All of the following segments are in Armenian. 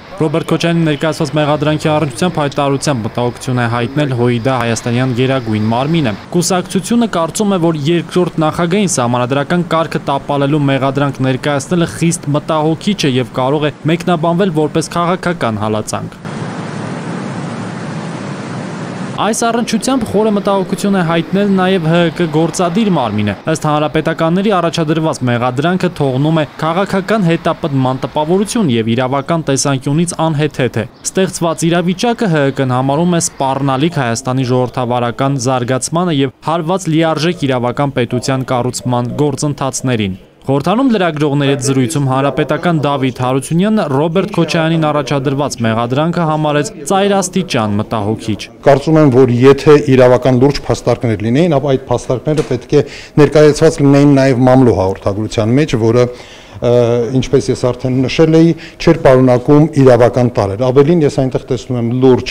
Ռոբերտ Քոչարյանի ներկայացված մեղադրանքի առնչությամբ հայտարարությամբ մտահոգություն է հայտնել ՀՅԴ հայաստանյան գերագույն մարմինը։ Կուսակցությունը կարծում է, որ երկրորդ նախագահին սահմանադրական կարգը տապալելու մեղադրանք ներկայացնելը խիստ մտահոգիչ է եւ կարող է մեկնաբանվել որպես քաղաքական հալածանք։ Այս առնչությամբ խորը մտահոգություն է հայտնել նաև ՀՀԿ գործադիր մարմինը։ Ըստ հանրապետականների առաջադրված մեղադրանքը թողնում է քաղաքական հետապնդման տպավորություն եւ իրավական տեսանկյունից անհեթեթ է։ Ստեղծված իրավիճակը ՀՀԿ-ն համարում է սպառնալիք Հայաստանի ժողովրդավարական զարգացմանը եւ հարված լիարժեք իրավական պետության կառուցման գործընթացներին։ Խորհրդանում լրագրողների հետ զրույցում հանրապետական Դավիթ Հարությունյանը Ռոբերտ Քոչարյանին առաջադրված մեղադրանքը համարեց ծայրաստիճան մտահոգիչ։ Կարծում եմ, որ եթե իրավական լուրջ փաստարկներ լինեին, ապա այդ փաստարկները պետք է ներկայացված լինեին նաև մամլո հաղորդագրության մեջ, որը ինչպես ես արդեն նշել էի, չէր պարունակում իրավական տարրեր։ Ավելին ես այնտեղ տեսնում եմ լուրջ,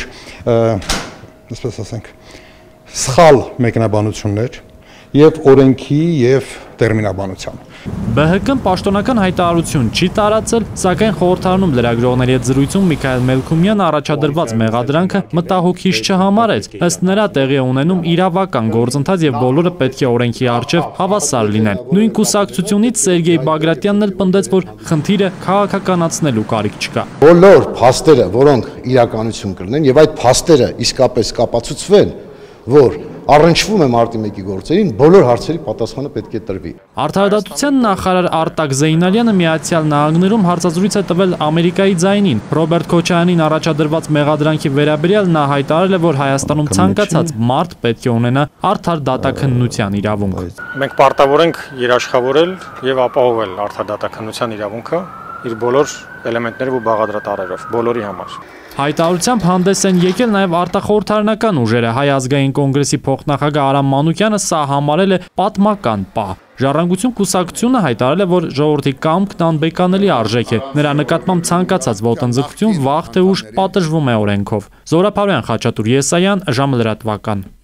այսպես ասենք, սխալ մեկնաբանություններ եւ օրենքի եւ տերմինաբանության։ ԲՀԿ-ն պաշտոնական հայտարարություն չի տարածել, սակայն խորհրդարանում լրագրողների հետ զրույցում Միքայել Մելքումյանը առաջադրված մեղադրանքը մտահոգիչ չհամարեց։ Ըստ նրա տեղի է ունենում իրավական գործընթաց եւ բոլորը պետք է օրենքի առջեւ հավասար լինեն։ Նույն կուսակցությունից Սերգեյ Բագրատյանն էլ պնդեց, որ խնդիրը քաղաքականացնելու կարիք չկա։ Բոլոր փաստերը, որոնք իրականություն կլինեն եւ այդ փաստերը իսկապես կապացուցվեն, որ առնչվում է մարտի 1-ի գործերին, բոլոր հարցերի պատասխանը պետք է տրվի։ Արդարադատության նախարար Արտակ Զեյնալյանը Միացյալ Նահանգներում հարցազրույց է տվել Ամերիկայի ձայնին։ Ռոբերտ Քոչարյանին առաջադրված մեղադրանքի վերաբերյալ նա հայտարարել է, որ Հայաստանում ցանկացած մարդ պետք է ունենա արդար դատաքննության իրավունք։ Մենք պարտավոր ենք երաշխավորել եւ ապահովել արդար դատաքննության իրավունքը իր բոլոր էլեմենտներով ու բաղադրատարերով, բոլորի համար։ Հայտարարությամբ հանդես են եկել նաև արտախորհրդարանական ուժերը։ Հայ ազգային կոնգրեսի փոխնախագահ Արամ Մանուկյանը սա համարել է պատմական պահ։ Ժառանգություն կուսակցությունը հայտարարել է, որ ժողովրդի կամքն անբեկանելի արժեք է։ Նրա նկատմամբ ցանկացած ոտնձգություն վաղ թե ուշ պատժվում է օրենքով։ Զորապարոյան Խաչատուր Եսայան, ժամը լրատվական։